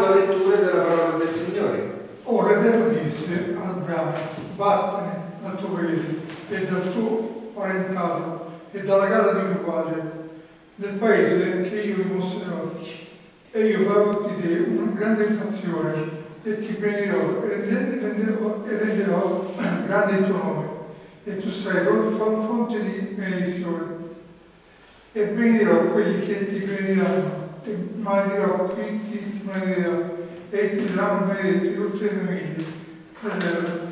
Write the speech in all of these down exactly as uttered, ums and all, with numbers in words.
la lettura della parola del Signore. Ora Dio disse ad Abramo: vattene dal tuo paese e dal tuo parentato e dalla casa di tuo padre, nel paese che io vi mostrerò, e io farò di te una grande nazione e ti benedirò e renderò, e renderò grande il tuo nome, e tu sarai fonte di benedizione. E benedirò quelli che ti benediranno, e maledirò chi ti maledirà, e ti daranno benedetti tutte le famiglie della terra.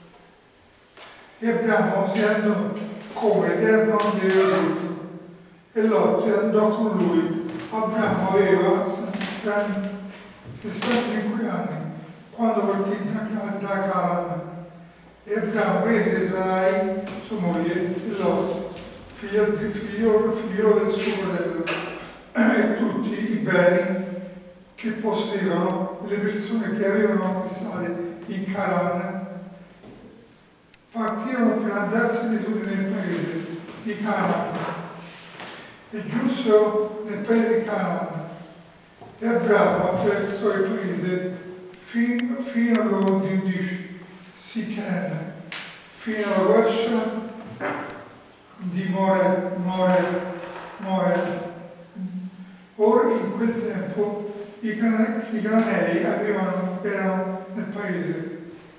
E Abramo si andò come Dio non gli aveva detto, e Lot andò con lui. Abramo aveva sessantacinque anni quando partì da, da Canaan, e Abramo prese Sarai, sua moglie, e Lot, figlio, figlio, figlio del suo fratello, e tutti i beni che possedevano, le persone che avevano acquistate in Canaan. Partirono per andarsene tutti nel paese di Canaan, e giunsero nel paese di Canaan, e Abramo attraversò il paese fino, fino al luogo di Udish, Sichem, fino alla roccia di More, More, More. Ora in quel tempo i, can i cananei avevano, erano nel paese.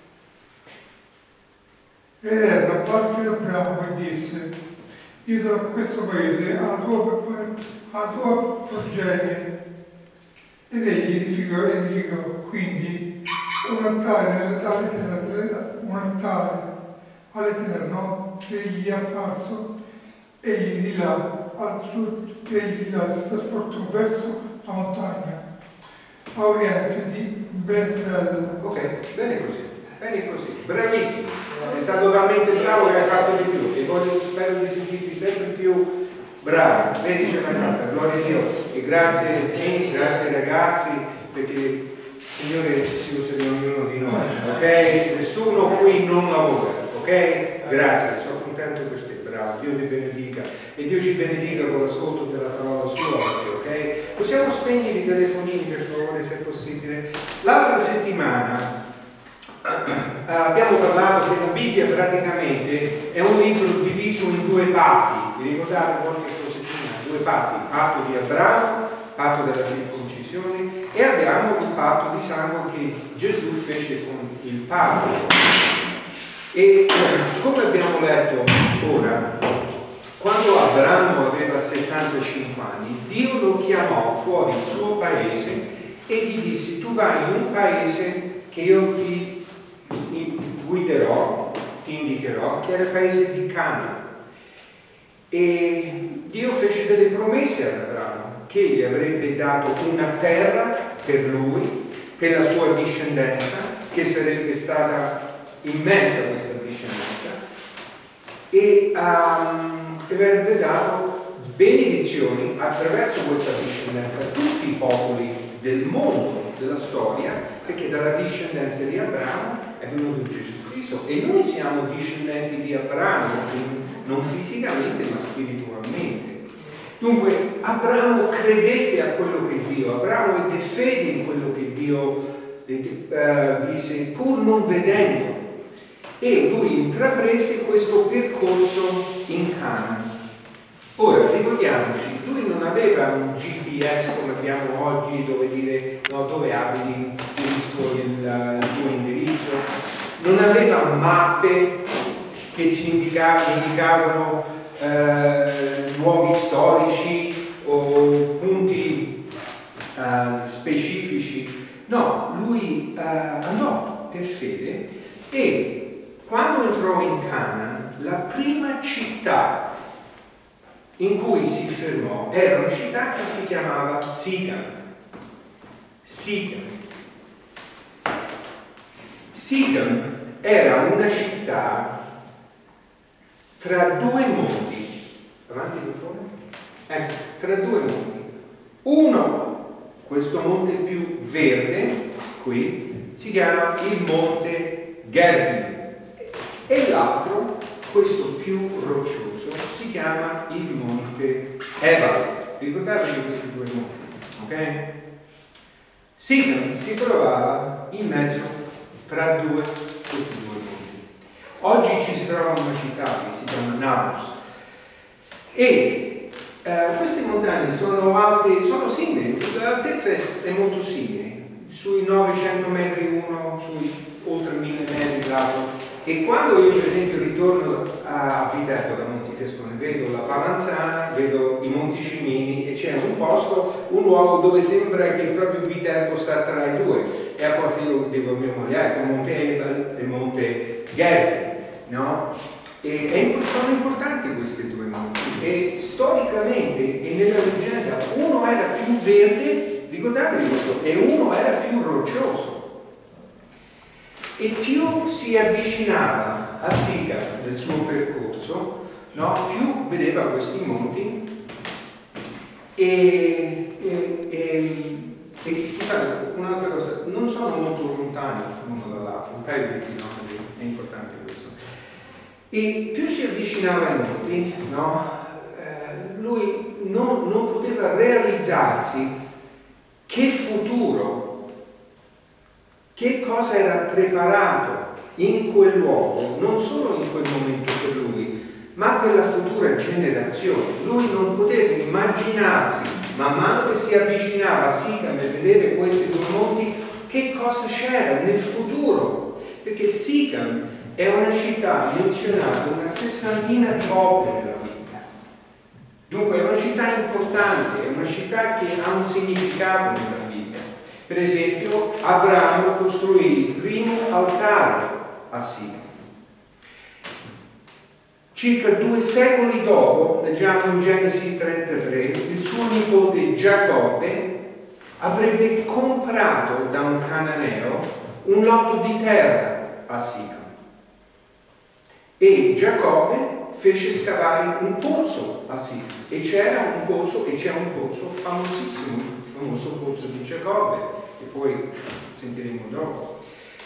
Ed era parte di Abramo e disse: io darò questo paese alla tua, alla tua progenie. Ed egli edificò, edificò quindi un altare all'Eterno, un altare all'Eterno che gli è apparso, egli di là, al sud, egli di là si trasportò verso la montagna, a oriente di Betel. Ok, bene così, bene così, bravissimo. È stato talmente bravo che hai fatto di più, e voglio, spero di sentirti sempre più bravo. Vedi, ce l'hai fatta, gloria a Dio. E grazie Gini, grazie ragazzi, perché il Signore si usa di ognuno di noi, ok? Nessuno qui non lavora, ok? Grazie, sono contento per te, bravo. Dio ti benedica e Dio ci benedica con l'ascolto della parola sua oggi, ok? Possiamo spegnere i telefonini per favore, se è possibile. L'altra settimana abbiamo parlato che la Bibbia praticamente è un libro diviso in due parti. Vi ricordate qualche settimana? Due parti: il patto di Abramo, patto della circoncisione, e abbiamo il patto di sangue che Gesù fece con il Padre. E come abbiamo letto ora, quando Abramo aveva settantacinque anni, Dio lo chiamò fuori il suo paese e gli disse: tu vai in un paese che io ti guiderò, ti indicherò, che era il paese di Canaan. E Dio fece delle promesse ad Abramo, che gli avrebbe dato una terra per lui, per la sua discendenza, che sarebbe stata immensa questa discendenza, e um, avrebbe dato benedizioni attraverso questa discendenza a tutti i popoli del mondo, della storia, perché dalla discendenza di Abramo è venuto Gesù Cristo, e noi siamo discendenti di Abramo, non fisicamente ma spiritualmente. Dunque Abramo credette a quello che Dio, Abramo ebbe fede in quello che Dio eh, disse, pur non vedendo, e lui intraprese questo percorso in Canaan. Ora ricordiamoci, lui non aveva un G P S come abbiamo oggi, dove dire no, dove abiti, inserisco il, il tuo indirizzo, non aveva mappe che ci indicavano, indicavano eh, luoghi storici o punti eh, specifici. No, lui eh, andò per fede, e quando entrò in Canaan, la prima città in cui si fermò era una città che si chiamava Sichem. Sichem. Sichem era una città tra due monti. Avanti per favore. Ecco, tra due monti. Uno, questo monte più verde, qui, si chiama il monte Gerizim, e l'altro, questo più roccioso, si chiama il monte Ebal. Ricordatevi questi due monti, ok? Sichem si trovava in mezzo tra due, questi due monti. Oggi ci si trova in una città che si chiama Nablus e eh, queste montagne sono alte, sono simili, l'altezza è, è molto simile, sui novecento metri uno, sui oltre mille metri l'altro. E quando io per esempio ritorno a Viterbo da Montifescone, vedo la Palanzana, vedo i Monti Cimini e c'è un posto, un luogo dove sembra che proprio Viterbo sta tra i due. E a posto io dico a mia moglie, ecco, Monte Ebal e Monte Gherzli, no? E è, sono importanti questi due monti e storicamente e nella leggenda uno era più verde, ricordatevi questo, e uno era più roccioso. E più si avvicinava a Sichem nel suo percorso, no, più vedeva questi monti e, e, e, e scusate, un'altra cosa, non sono molto lontani l'uno dall'altro, un paio di chilometri, è importante questo. E più si avvicinava ai monti, no, eh, lui non, non poteva realizzarsi che futuro, che cosa era preparato in quel luogo, non solo in quel momento per lui, ma per la futura generazione. Lui non poteva immaginarsi, man mano che si avvicinava a Sichem e vedeva questi due monti, che cosa c'era nel futuro. Perché Sichem è una città menzionata una sessantina di volte nella Bibbia. Dunque è una città importante, è una città che ha un significato nella Bibbia. Per esempio, Abramo costruì il primo altare a Sichem. Circa due secoli dopo, leggiamo in Genesi trentatré, il suo nipote Giacobbe avrebbe comprato da un cananeo un lotto di terra a Sichem. E Giacobbe fece scavare un pozzo a Sichem. E c'era un pozzo, e c'è un pozzo famosissimo, il famoso pozzo di Giacobbe, che poi sentiremo dopo.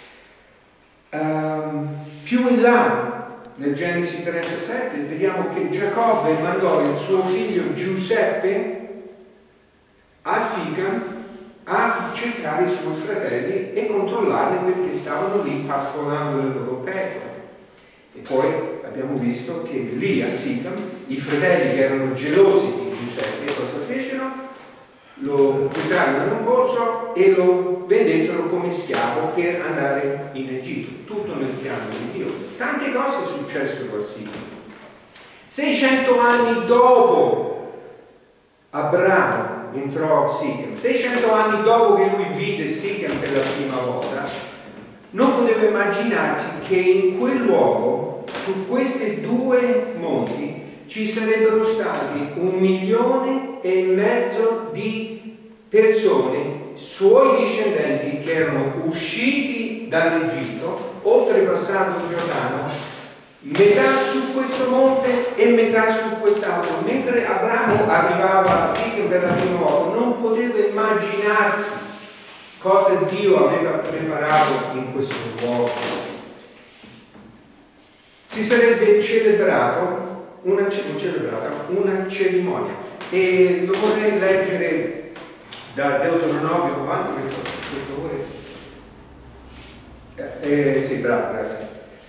Um, più in là, nel Genesi trentasette, vediamo che Giacobbe mandò il suo figlio Giuseppe a Sichem a cercare i suoi fratelli e controllarli perché stavano lì pascolando le loro pecore. E poi abbiamo visto che lì a Sichem i fratelli che erano gelosi di Giuseppe cosa fecero? Lo buttarono in un pozzo e lo vendettero come schiavo per andare in Egitto, tutto nel piano di Dio. Tante cose successero a Sichem. seicento anni dopo Abramo entrò a Sichem, seicento anni dopo che lui vide Sichem per la prima volta, non poteva immaginarsi che in quel luogo, su questi due monti, ci sarebbero stati un milione e mezzo di persone, suoi discendenti, che erano usciti dall'Egitto, oltrepassato il Giordano, metà su questo monte e metà su quest'altro. Mentre Abramo arrivava a Sichem per la prima volta, non poteva immaginarsi cosa Dio aveva preparato in questo luogo. Si sarebbe celebrato una, celebrata una cerimonia, e lo vorrei leggere da Deuteronomio novanta, per favore. Eh, eh, sì, bravo, grazie.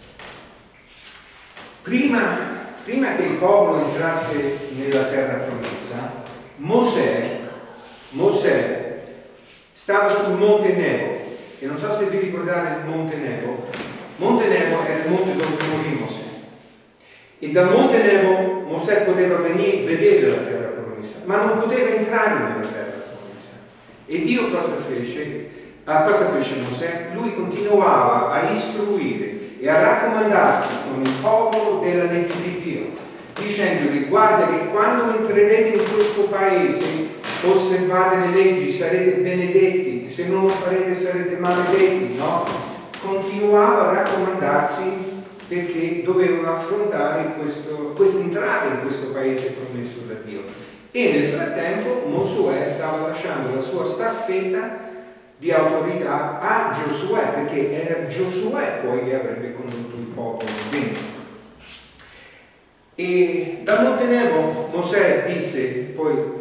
Prima, prima che il popolo entrasse nella terra promessa, Mosè, Mosè stava sul Monte Nebo, e non so se vi ricordate il Monte Nebo. Monte Nebo era il monte dove morì Mosè. E dal Monte Nebo Mosè poteva venire a vedere la terra promessa, ma non poteva entrare nella terra promessa. E Dio cosa fece? Ah, cosa fece Mosè? Lui continuava a istruire e a raccomandarsi con il popolo della legge di Dio, dicendogli: guarda che quando entrerete in questo paese, osservate le leggi, sarete benedetti, se non lo farete sarete maledetti, no? Continuava a raccomandarsi perché dovevano affrontare questa entrata in questo paese promesso da Dio. E nel frattempo Mosè stava lasciando la sua staffetta di autorità a Giosuè, perché era Giosuè poi che avrebbe condotto il popolo dentro. E dal Monte Nebo Mosè disse, poi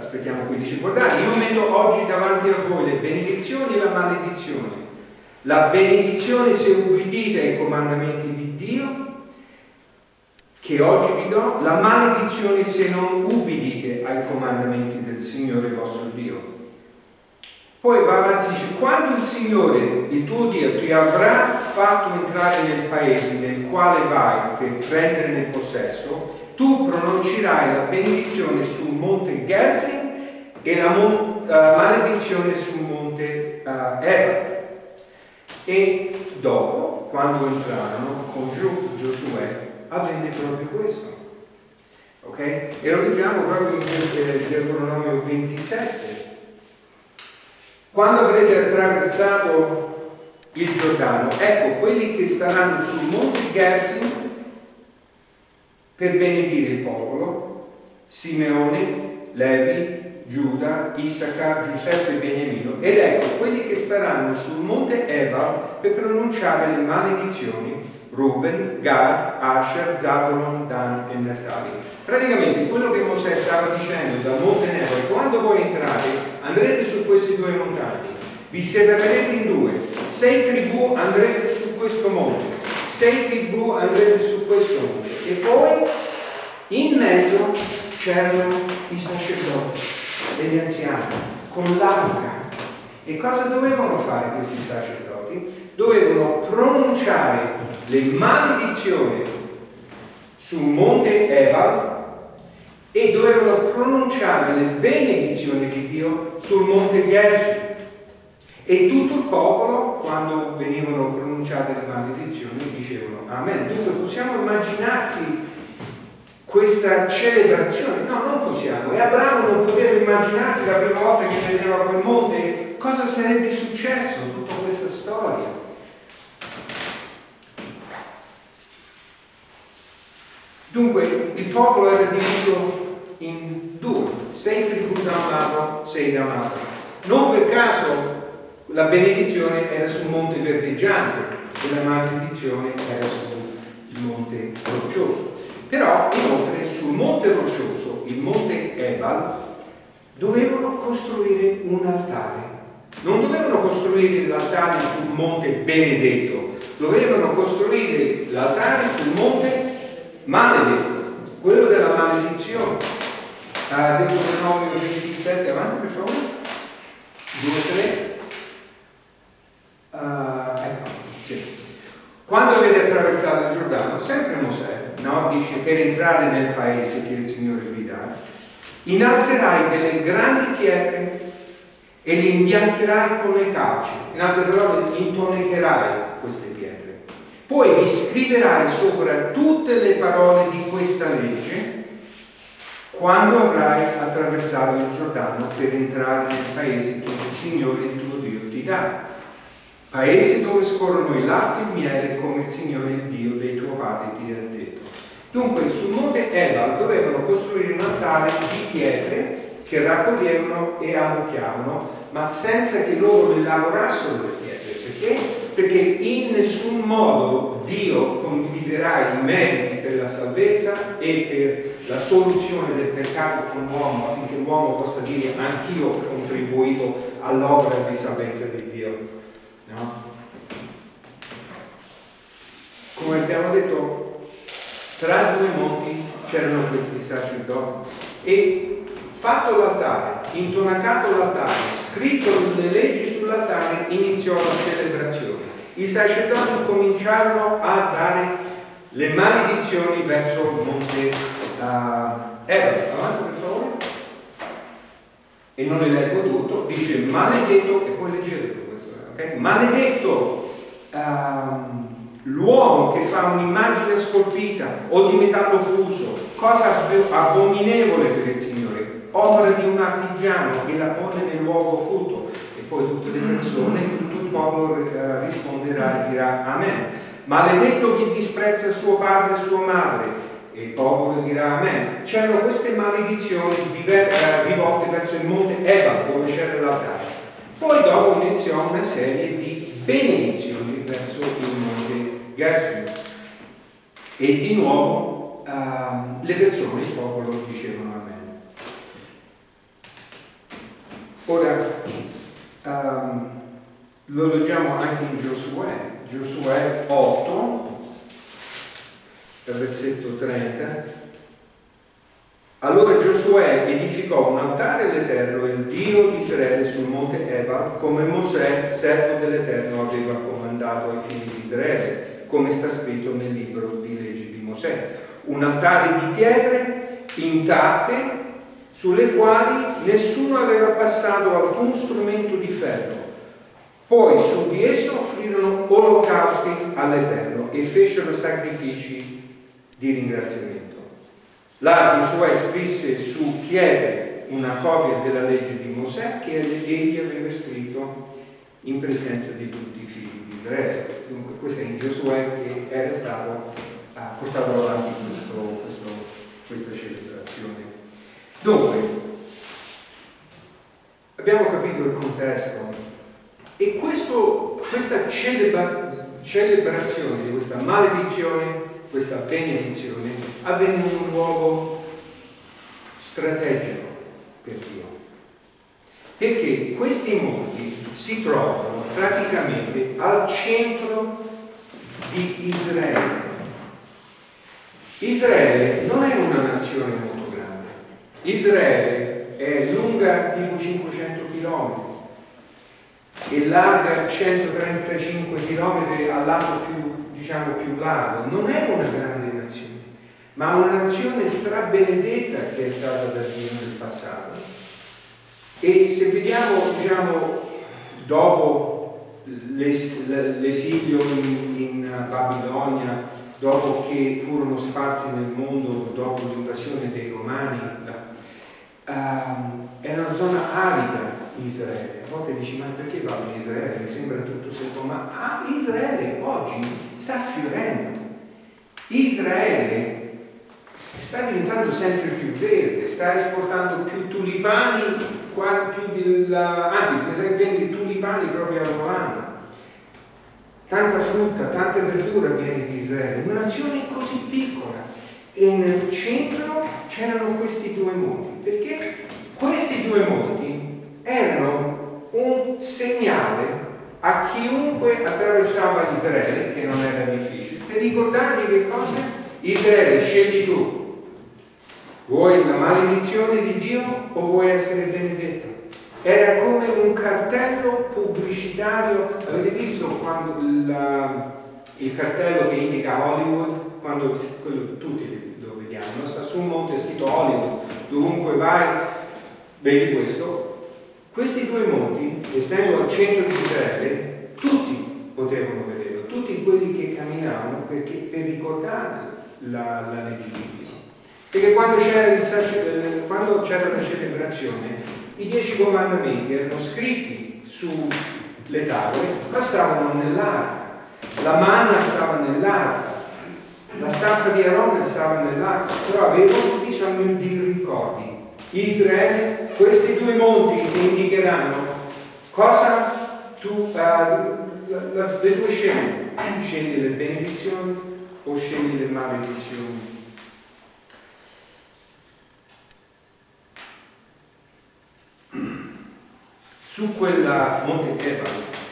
aspettiamo qui, dice: guardate, io metto oggi davanti a voi le benedizioni e la maledizione. La benedizione se ubbidite ai comandamenti di Dio che oggi vi do, la maledizione se non ubbidite ai comandamenti del Signore vostro Dio. Poi va avanti e dice: quando il Signore, il tuo Dio, ti avrà fatto entrare nel paese nel quale vai per prendere nel possesso, tu pronuncerai la benedizione sul monte Gerizim e la mon- uh, maledizione sul monte uh, Ebal. E dopo, quando entrarono con Gio- Giosuè, avvenne proprio questo. Ok? E lo leggiamo proprio in Deuteronomio ventisette. Quando avrete attraversato il Giordano, ecco, quelli che staranno sul monte Gerizim per benedire il popolo: Simeone, Levi, Giuda, Issacar, Giuseppe e Beniamino, ed ecco quelli che staranno sul monte Ebal per pronunciare le maledizioni: Ruben, Gad, Asher, Zabulon, Dan e Neftali. Praticamente quello che Mosè stava dicendo dal monte Nebo è: quando voi entrate, andrete su queste due montagne, vi separerete in due, sei tribù andrete su questo monte, sei tribù andrete su questo monte, e poi in mezzo c'erano i sacerdoti e gli anziani con l'arca. E cosa dovevano fare questi sacerdoti? Dovevano pronunciare le maledizioni sul monte Ebal e dovevano pronunciare le benedizioni di Dio sul monte Gerizim. E tutto il popolo, quando venivano pronunciate le maledizioni, dicevano Amen. Dunque possiamo immaginarsi questa celebrazione? No, non possiamo. E Abramo non poteva immaginarsi la prima volta che vedeva quel monte cosa sarebbe successo, tutta questa storia. Dunque il popolo era diviso in due, sei tribù da un lato, sei da un altro. Non per caso la benedizione era sul monte verdeggiante e la maledizione era sul monte roccioso. Però inoltre sul monte roccioso, il monte Ebal, dovevano costruire un altare. Non dovevano costruire l'altare sul monte benedetto, dovevano costruire l'altare sul monte maledetto, quello della maledizione. Uh, Deuteronomio ventisette, avanti per favore. due, tre. Uh, ecco, sì. Quando avete attraversato il Giordano, sempre Mosè, no? Dice: per entrare nel paese che il Signore vi dà, innalzerai delle grandi pietre e le imbiancherai con le calci. In altre parole, intonecherai queste pietre. Poi vi scriverai sopra tutte le parole di questa legge quando avrai attraversato il Giordano per entrare nel paese che il Signore il tuo Dio ti dà. Paese dove scorrono il latte e il miele, come il Signore il Dio dei tuoi padri ti ha detto. Dunque sul monte Ebal dovevano costruire un altare di pietre che raccoglievano e ammucchiavano, ma senza che loro le lavorassero le pietre. Perché? Perché in nessun modo Dio condividerà i meriti per la salvezza e per la soluzione del peccato con l'uomo, affinché l'uomo possa dire: anch'io ho contribuito all'opera di salvezza di Dio. No? Come abbiamo detto, tra due monti c'erano questi sacerdoti e fatto l'altare, intonacato l'altare, scritto le leggi sull'altare, iniziò la celebrazione. I sacerdoti cominciarono a dare le maledizioni verso il monte uh, Ebal. Avanti per favore. E non le leggo tutto, dice: maledetto, e poi leggete questo, ok? Maledetto um, l'uomo che fa un'immagine scolpita o di metallo fuso, cosa abominevole per il Signore, opera di un artigiano che la pone nel luogo occulto. E poi tutte le persone, tutto il popolo uh, risponderà e dirà Amen. Maledetto chi disprezza suo padre e sua madre. E il popolo dirà Amen. C'erano queste maledizioni rivolte verso il monte Ebal, dove c'era l'altare. Poi dopo iniziò una serie di benedizioni verso il monte Gerizim. E di nuovo uh, le persone, il popolo, dicevano Amen. Ora, um, lo leggiamo anche in Giosuè, Giosuè otto, versetto trenta. Allora Giosuè edificò un altare all'Eterno, il Dio di Israele, sul monte Ebal, come Mosè, servo dell'Eterno, aveva comandato ai figli di Israele, come sta scritto nel libro di leggi di Mosè. Un altare di pietre intatte, sulle quali nessuno aveva passato alcun strumento di ferro. Poi su di esso offrirono olocausti all'Eterno e fecero sacrifici di ringraziamento. Là Giosuè scrisse su pietre una copia della legge di Mosè che egli aveva scritto in presenza di tutti i figli di Israele. Dunque questo è in Giosuè che era stato ha portato avanti questo, questo, questa celebrazione. Dunque, abbiamo capito il contesto e questo, questa celebra, celebrazione di questa maledizione, questa benedizione, avvenne in un luogo strategico per Dio. Perché questi monti si trovano praticamente al centro di Israele. Israele non è una nazione molto grande. Israele è lunga tipo cinquecento chilometri e larga centotrentacinque chilometri al lato più, diciamo, più largo. Non è una grande nazione, ma una nazione strabenedetta che è stata da Dio nel passato. E se vediamo, diciamo, dopo l'esilio in, in Babilonia, dopo che furono sparsi nel mondo, dopo l'invasione dei Romani, uh, era una zona arida Israele. A volte dici, ma perché parlo di Israele? Mi sembra tutto secco, ma ah, Israele oggi sta fiorendo. Israele sta diventando sempre più verde, sta esportando più tulipani, più della, anzi, vende tulipani proprio al volante. Tanta frutta, tanta verdura viene di Israele, una nazione così piccola. E nel centro c'erano questi due monti, perché questi due monti erano un segnale a chiunque attraversava Israele, che non era difficile, per ricordargli che cosa? Israele, scegli tu. Vuoi la maledizione di Dio o vuoi essere benedetto? Era come un cartello pubblicitario. Avete visto quando il, il cartello che indica Hollywood? Quando quello, tutti lo vediamo, no? Sta su un monte scritto Hollywood, dovunque vai, vedi questo. Questi due monti, essendo al centro di Israele, tutti potevano vederlo, tutti quelli che camminavano perché, per ricordare la, la legge di Dio. Perché quando c'era, il, quando c'era la celebrazione, i dieci comandamenti erano scritti sulle tavole, ma stavano nell'arca. La manna stava nell'arca, la staffa di Aronne stava nell'arca, però avevano bisogno di ricordi. Israele, questi due monti ti indicheranno cosa tu, uh, la, la, le tue scegli. Scegli le benedizioni o scegli le maledizioni. Su quella Monte Ebal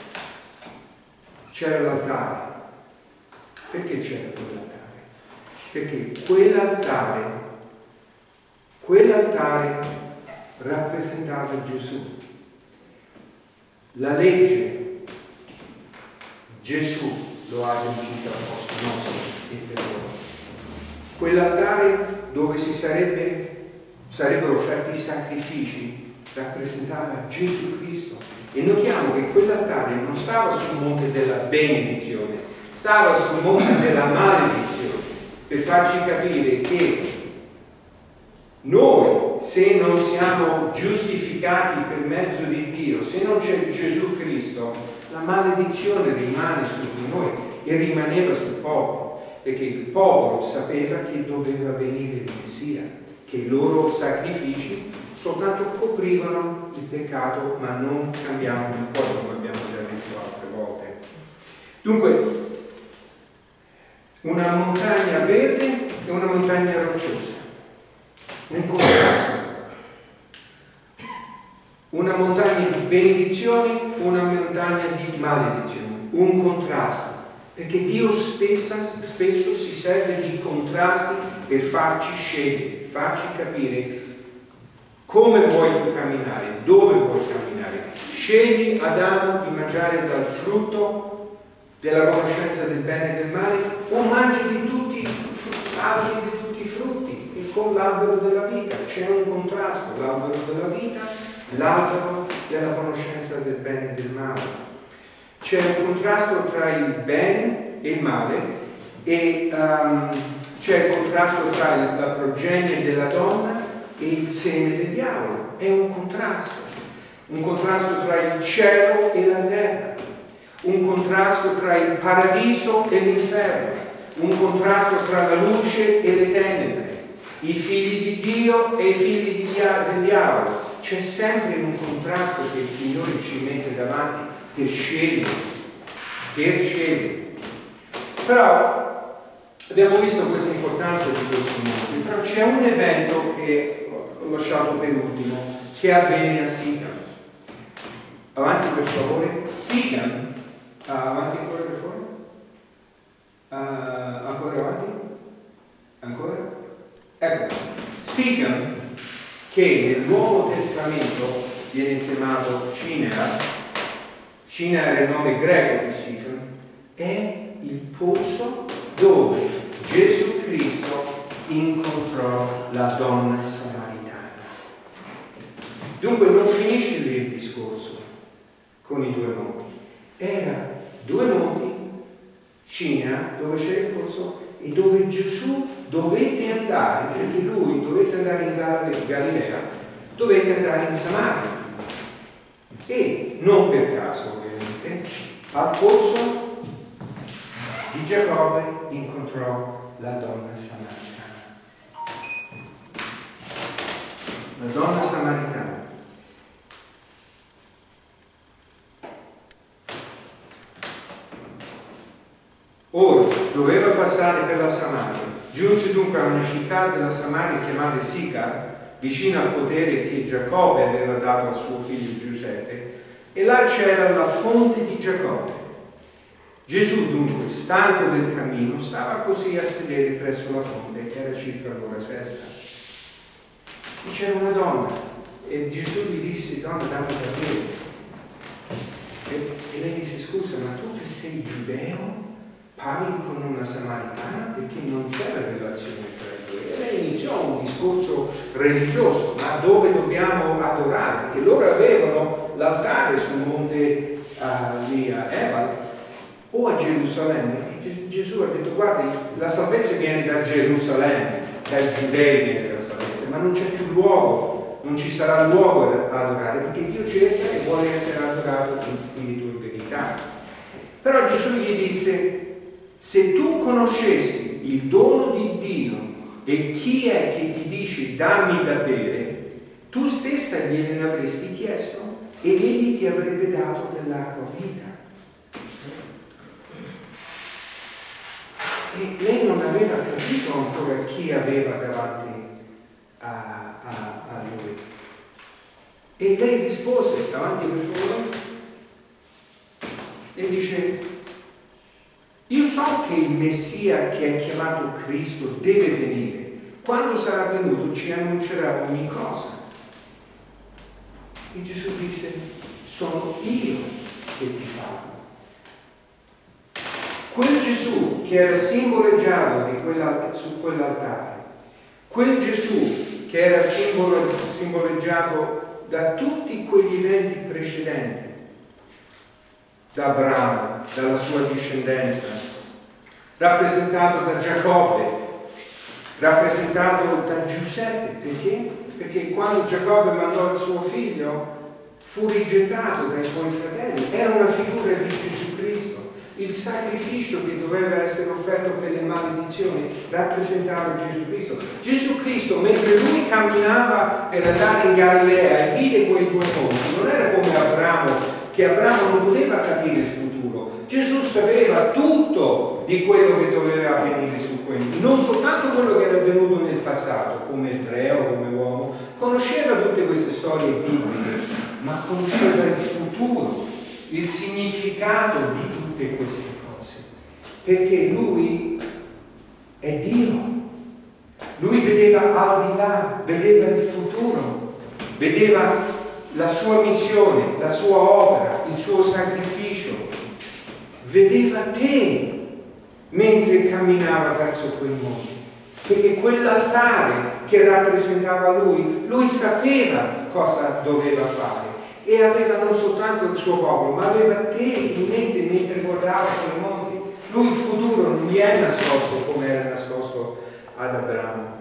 c'era l'altare. Perché c'era quell'altare? Perché quell'altare, quell'altare rappresentava Gesù. La legge, Gesù lo ha adempiuto al posto nostro e per noi. Quell'altare dove si sarebbe, sarebbero offerti sacrifici rappresentava Gesù Cristo. E notiamo che quell'altare non stava sul monte della benedizione, stava sul monte della maledizione, per farci capire che noi, se non siamo giustificati per mezzo di Dio, se non c'è Gesù Cristo, la maledizione rimane su di noi e rimaneva sul popolo, perché il popolo sapeva che doveva venire il Messia, che i loro sacrifici soltanto coprivano il peccato, ma non cambiavano il cuore, come abbiamo già detto altre volte. Dunque, una montagna verde e una montagna rocciosa, nel contrasto. una montagna di benedizioni, una montagna di maledizioni, un contrasto, perché Dio spessa, spesso si serve di contrasti per farci scegliere, farci capire come vuoi camminare, dove vuoi camminare. Scegli, Adamo, di mangiare dal frutto della conoscenza del bene e del male, o mangi di tutti i alberi di tutti i frutti, e con l'albero della vita c'è un contrasto, l'albero della vita, l'albero della conoscenza del bene e del male. C'è un contrasto tra il bene e il male, e um, c'è il contrasto tra la progenie della donna e il seme del diavolo. È un contrasto, un contrasto tra il cielo e la terra, un contrasto tra il paradiso e l'inferno, un contrasto tra la luce e le tenebre, i figli di Dio e i figli di dia- del diavolo. C'è sempre un contrasto che il Signore ci mette davanti per scegliere, per scegliere. Però abbiamo visto questa importanza di questi monti, però c'è un evento che ho lasciato per ultimo, che avvenne a Sichem. Avanti per favore. Sichem, uh, avanti ancora per favore. Uh, ancora avanti? Ancora? Ecco, Sichem, che nel Nuovo Testamento viene chiamato Shinar, Shinar era il nome greco di Sichem, è il posto dove Gesù Cristo incontrò la donna samaritana. Dunque non finisce lì il discorso con i due monti. Era due monti, Shinar, dove c'era il posto, e dove Gesù dovette andare, perché lui dovette andare in Galilea, dovette andare in Samaria. E non per caso, ovviamente, al posto di Giacobbe incontrò la donna samaritana. La donna samaritana. Ora, doveva passare per la Samaria. Giunse dunque a una città della Samaria chiamata Sicar, vicino al potere che Giacobbe aveva dato a suo figlio Giuseppe, e là c'era la fonte di Giacobbe. Gesù dunque, stanco del cammino, stava così a sedere presso la fonte, che era circa l'ora sesta. E c'era una donna, e Gesù gli disse: donna, dammi da bere. E, e lei disse: scusa, ma tu che sei giudeo parli con una samaritana? Perché non c'è la relazione tra i due. E lei iniziò un discorso religioso: ma dove dobbiamo adorare? Perché loro avevano l'altare sul monte uh, lì a Ebal o a Gerusalemme, e Gesù ha detto: guardi, la salvezza viene da Gerusalemme, dai giudei viene la salvezza, ma non c'è più luogo, non ci sarà luogo ad adorare, perché Dio cerca e vuole essere adorato in spirito e in verità. Però Gesù gli disse: se tu conoscessi il dono di Dio e chi è che ti dice dammi da bere, tu stessa gliene avresti chiesto e egli ti avrebbe dato dell'acqua vita. E lei non aveva capito ancora chi aveva davanti a, a, a lui. E lei rispose, davanti per favore, e dice: io so che il Messia, che è chiamato Cristo, deve venire. Quando sarà venuto ci annuncerà ogni cosa. E Gesù disse: sono io che ti parlo. Quel Gesù che era simboleggiato di quell'alt- su quell'altare, quel Gesù che era simbolo, simboleggiato da tutti quegli eventi precedenti, da Abramo, dalla sua discendenza, rappresentato da Giacobbe, rappresentato da Giuseppe. Perché? Perché quando Giacobbe mandò il suo figlio fu rigettato dai suoi fratelli. Era una figura di Gesù Cristo. Il sacrificio che doveva essere offerto per le maledizioni rappresentava Gesù Cristo. Gesù Cristo, mentre lui camminava per andare in Galilea e vide quei due monti, non era come Abramo, che Abramo non poteva capire il futuro. Gesù sapeva tutto di quello che doveva avvenire su quelli, non soltanto quello che era avvenuto nel passato, come ebreo, come uomo, conosceva tutte queste storie bibliche, ma conosceva il futuro, il significato di tutte queste cose, perché lui è Dio. Lui vedeva al di là, vedeva il futuro, vedeva la sua missione, la sua opera, il suo sacrificio, vedeva te mentre camminava verso quel mondo, perché quell'altare che rappresentava lui, lui sapeva cosa doveva fare e aveva non soltanto il suo popolo, ma aveva te in mente mentre guardava quei mondi. Lui il futuro non gli è nascosto come era nascosto ad Abramo.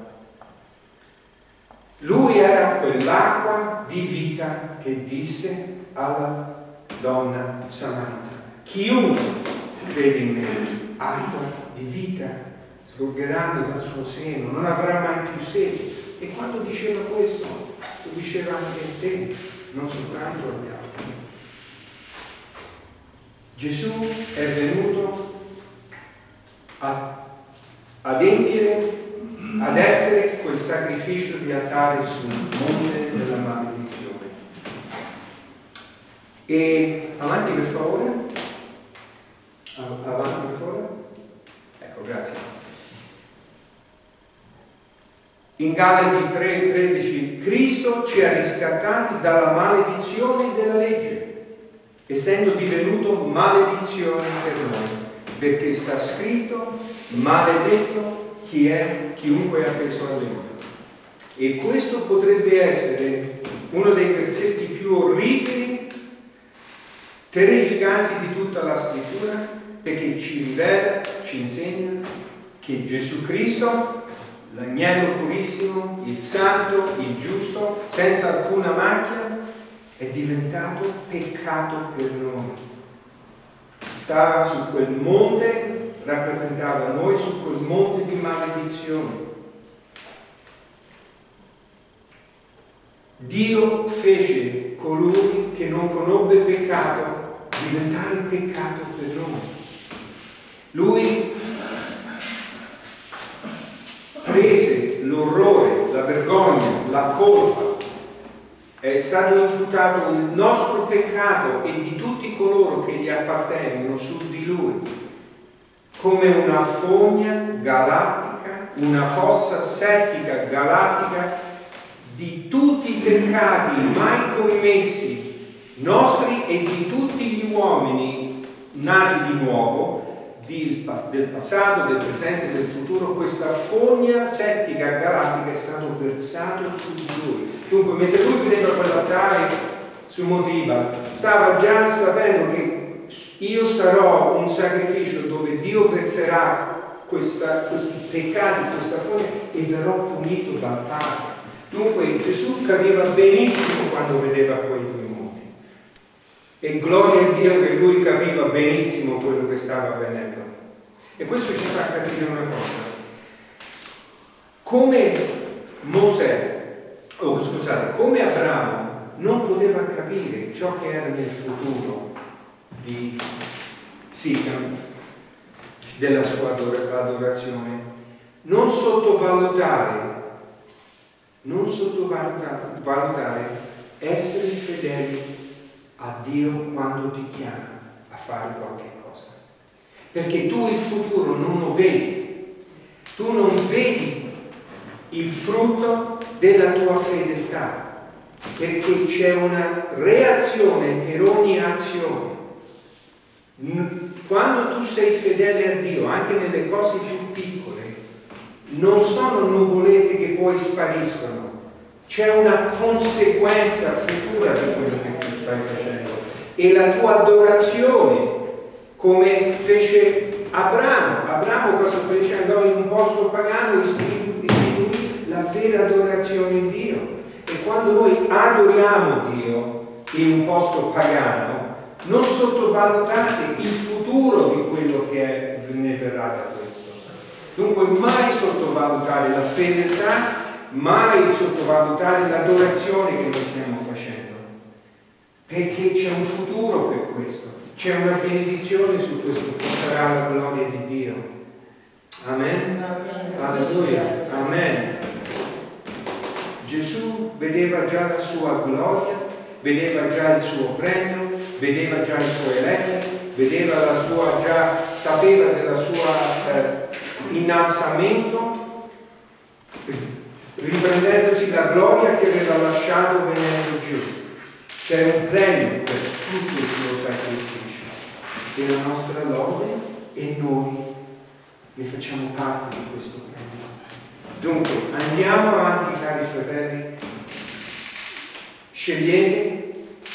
Lui era quell'acqua di vita che disse alla donna samarita: chiunque crede in me, acqua di vita sgorgeranno dal suo seno, non avrà mai più sete. E quando diceva questo, lo diceva anche a te, non soltanto agli altri. Gesù è venuto a, ad empiere, ad essere quel sacrificio di altare sul monte della maledizione. E avanti per favore. Avanti per favore. Ecco, grazie. In Galati tre tredici, Cristo ci ha riscattati dalla maledizione della legge, essendo divenuto maledizione per noi, perché sta scritto: maledetto chi è chiunque è appeso a legge. E questo potrebbe essere uno dei versetti più orribili, terrificanti di tutta la scrittura, perché ci rivela, ci insegna che Gesù Cristo, l'agnello purissimo, il santo, il giusto, senza alcuna macchia, è diventato peccato per noi. Stava su quel monte, rappresentava noi su quel monte di maledizione. Dio fece colui che non conobbe peccato diventare peccato per noi. Lui prese l'orrore, la vergogna, la colpa, è stato imputato il nostro peccato e di tutti coloro che gli appartengono su di lui, come una fogna galattica, una fossa settica galattica di tutti i peccati mai commessi nostri e di tutti gli uomini nati di nuovo, di, del passato, del presente e del futuro. Questa fogna settica galattica è stato versato su di lui. Dunque, mentre lui vedeva quell'altare sul Monte Ibal, stava già sapendo che io sarò un sacrificio dove Dio verserà questa, questi peccati, questa fogna, e verrò punito dal Padre. Dunque Gesù capiva benissimo quando vedeva quei due monti, e gloria a Dio che lui capiva benissimo quello che stava avvenendo. E questo ci fa capire una cosa: come Mosè, oh scusate, come Abramo non poteva capire ciò che era nel futuro di Sicam, della sua adorazione, non sottovalutare non sottovalutare valutare, essere fedeli a Dio quando ti chiama a fare qualche cosa, perché tu il futuro non lo vedi, tu non vedi il frutto della tua fedeltà, perché c'è una reazione per ogni azione. Quando tu sei fedele a Dio, anche nelle cose più piccole, non sono nuvolette che poi spariscono, c'è una conseguenza futura di quello che tu stai facendo, e la tua adorazione, come fece Abramo. Abramo cosa fece? Andò in un posto pagano e istituì la vera adorazione in Dio. E quando noi adoriamo Dio in un posto pagano, non sottovalutate il futuro di quello che è, ne verrà da questo. Dunque mai sottovalutare la fedeltà, mai sottovalutare l'adorazione che noi stiamo facendo, perché c'è un futuro per questo, c'è una benedizione su questo che sarà la gloria di Dio. Amen? Alleluia. Amen. Gesù vedeva già la sua gloria vedeva già il suo premio, vedeva già i suoi eletti, vedeva la sua già, sapeva della sua eh, innalzamento, riprendendosi la gloria che aveva lasciato venendo giù. C'è un premio per tutto il suo sacrificio e la nostra lode, e noi ne facciamo parte di questo premio. Dunque andiamo avanti, cari fratelli, scegliete,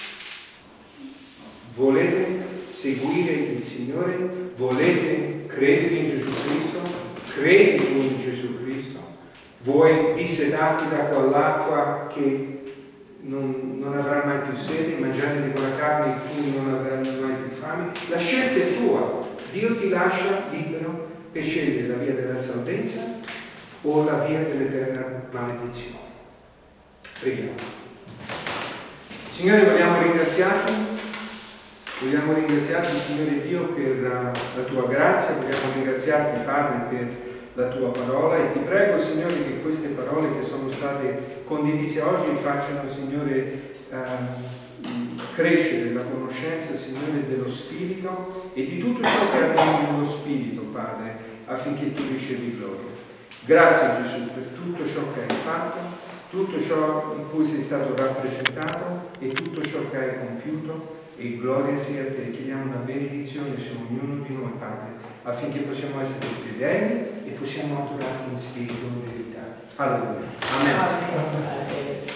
volete seguire il Signore, volete credere in Gesù Cristo, credi in Gesù Cristo, vuoi dissetarti da quell'acqua che non, non avrà mai più sete, mangiare di quella carne e tu non avrai mai più fame. La scelta è tua, Dio ti lascia libero per scegliere la via della salvezza o la via dell'eterna maledizione. Preghiamo. Signore, vogliamo ringraziarti, vogliamo ringraziarti, Signore Dio, per la tua grazia, vogliamo ringraziarti, Padre, per la tua parola, e ti prego, Signore, che queste parole che sono state condivise oggi facciano, Signore, eh, crescere la conoscenza, Signore, dello Spirito e di tutto ciò che abbiamo nello Spirito, Padre, affinché tu ricevi gloria. Grazie, Gesù, per tutto ciò che hai fatto, tutto ciò in cui sei stato rappresentato e tutto ciò che hai compiuto, e gloria sia a te. Chiediamo una benedizione su ognuno di noi, Padre, affinché possiamo essere fedeli e possiamo adorarti in spirito e in verità. Alleluia. Amen. Amen.